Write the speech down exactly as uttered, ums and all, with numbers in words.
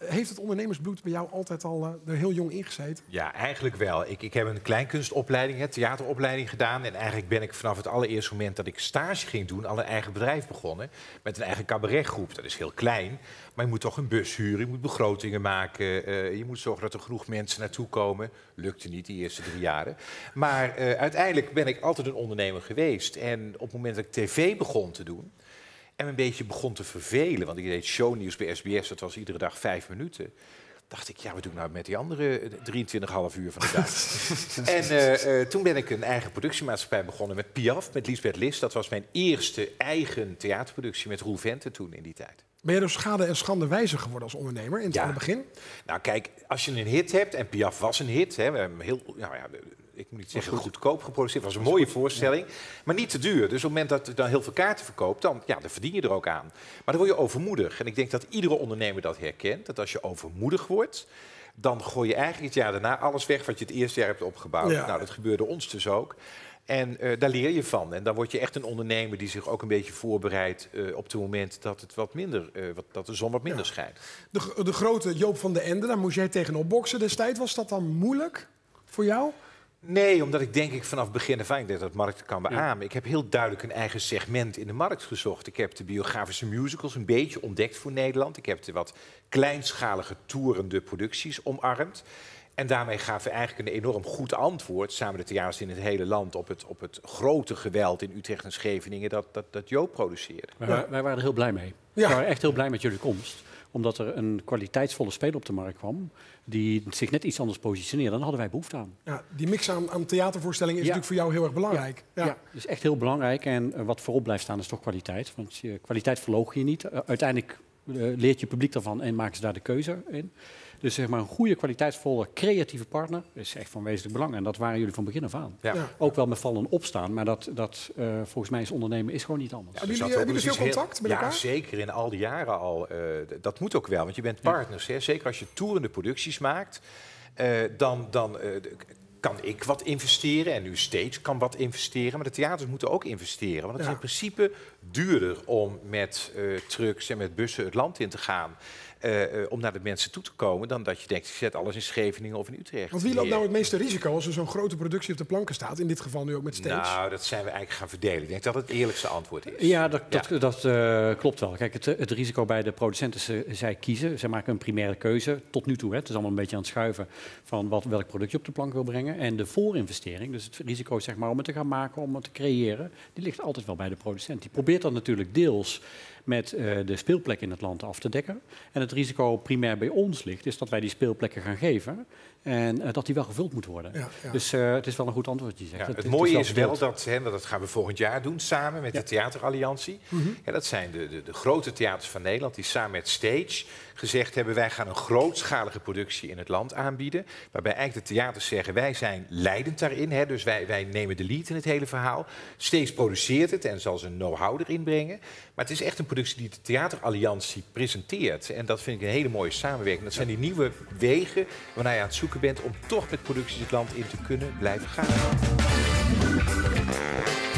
heeft het ondernemersbloed bij jou altijd al uh, er heel jong ingezeten? Ja, eigenlijk wel. Ik, ik heb een kleinkunstopleiding, een theateropleiding gedaan. En eigenlijk ben ik vanaf het allereerste moment dat ik stage ging doen... al een eigen bedrijf begonnen met een eigen cabaretgroep. Dat is heel klein, maar je moet toch een bus huren, je moet begrotingen maken... Uh, je moet zorgen dat er genoeg mensen naartoe komen. Lukte niet die eerste drie jaren. Maar uh, uiteindelijk ben ik altijd een ondernemer geweest. En op het moment dat ik tv begon te doen... en me een beetje begon te vervelen, want ik deed shownieuws bij S B S... dat was iedere dag vijf minuten... dacht ik, ja, wat doe ik nou met die andere drieëntwintig komma vijf uur van de dag? en uh, uh, toen ben ik een eigen productiemaatschappij begonnen met Piaf, met Liesbeth List. Dat was mijn eerste eigen theaterproductie met Roel Vente toen in die tijd. Ben je dus schade en schande wijzer geworden als ondernemer in het ja. begin? Nou kijk, als je een hit hebt, en Piaf was een hit... Hè, we hebben heel, nou ja, ik moet niet zeggen goed. goedkoop geproduceerd, het was een mooie voorstelling... Ja. maar niet te duur. Dus op het moment dat je dan heel veel kaarten verkoopt... Dan, ja, dan verdien je er ook aan. Maar dan word je overmoedig. En ik denk dat iedere ondernemer dat herkent. Dat als je overmoedig wordt... dan gooi je eigenlijk het jaar daarna alles weg... wat je het eerste jaar hebt opgebouwd. Ja. Nou, dat gebeurde ons dus ook. En uh, daar leer je van. En dan word je echt een ondernemer die zich ook een beetje voorbereidt... Uh, op het moment dat, het wat minder, uh, wat, dat de zon wat minder ja. schijnt. De, de grote Joop van den Ende, daar moest jij tegenop boksen destijds. Was dat dan moeilijk voor jou? Nee, omdat ik denk ik vanaf het begin af aan, ik denk dat de markt kan beamen. Ja. Ik heb heel duidelijk een eigen segment in de markt gezocht. Ik heb de biografische musicals een beetje ontdekt voor Nederland. Ik heb de wat kleinschalige toerende producties omarmd. En daarmee gaven we eigenlijk een enorm goed antwoord, samen de theaters in het hele land, op het, op het grote geweld in Utrecht en Scheveningen dat, dat, dat Joop produceerde. Ja. Wij, wij waren er heel blij mee. Ja. We waren echt heel blij met jullie komst. Omdat er een kwaliteitsvolle speler op de markt kwam, die zich net iets anders positioneerde. Dan hadden wij behoefte aan. Ja, die mix aan, aan theatervoorstellingen is ja. natuurlijk voor jou heel erg belangrijk. Ja, ja. ja, dat is echt heel belangrijk. En uh, wat voorop blijft staan is toch kwaliteit. Want je, kwaliteit verloog je niet. Uh, uiteindelijk uh, leert je publiek daarvan en maken ze daar de keuze in. Dus zeg maar een goede, kwaliteitsvolle, creatieve partner is echt van wezenlijk belang. En dat waren jullie van begin af aan. Ja. Ja. Ook wel met vallen opstaan, maar dat, dat uh, volgens mij is ondernemen is gewoon niet anders. Ja, hebben jullie, hebben jullie veel contact met ja, elkaar? Ja, zeker. In al die jaren al. Uh, dat moet ook wel, want je bent partners. Hè? Zeker als je toerende producties maakt, uh, dan... dan uh, kan ik wat investeren en nu Stage kan wat investeren. Maar de theaters moeten ook investeren. Want het ja. is in principe duurder om met uh, trucks en met bussen het land in te gaan. Uh, uh, om naar de mensen toe te komen, dan dat je denkt, ik zet alles in Scheveningen of in Utrecht. Want wie loopt nou het meeste risico als er zo'n grote productie op de planken staat? In dit geval nu ook met Stage. Nou, dat zijn we eigenlijk gaan verdelen. Ik denk dat het het eerlijkste antwoord is. Ja, dat, dat, ja. dat uh, klopt wel. Kijk, het, het risico bij de producenten, ze, zij kiezen. Zij maken een primaire keuze tot nu toe. Hè. Het is allemaal een beetje aan het schuiven van wat, welk product je op de plank wil brengen. En de voorinvestering, dus het risico zeg maar, om het te gaan maken, om het te creëren, die ligt altijd wel bij de producent. Die probeert dat natuurlijk deels met uh, de speelplek in het land af te dekken. En het risico primair bij ons ligt, is dat wij die speelplekken gaan geven en uh, dat die wel gevuld moet worden. Ja, ja. Dus uh, het is wel een goed antwoord die je zegt. Ja, het, het, het mooie het is wel, is wel dat, hè, dat gaan we volgend jaar doen, samen met ja. de Theateralliantie. Mm-hmm. Ja, dat zijn de, de, de grote theaters van Nederland die samen met Stage gezegd hebben, wij gaan een grootschalige productie in het land aanbieden. Waarbij eigenlijk de theaters zeggen, wij zijn leidend daarin. Hè, dus wij, wij nemen de lead in het hele verhaal. Stage produceert het en zal zijn know-how erin brengen. Maar het is echt een productie die de Theateralliantie presenteert. En dat vind ik een hele mooie samenwerking. Dat zijn die nieuwe wegen waarnaar je aan het zoeken bent om toch met producties het land in te kunnen blijven gaan.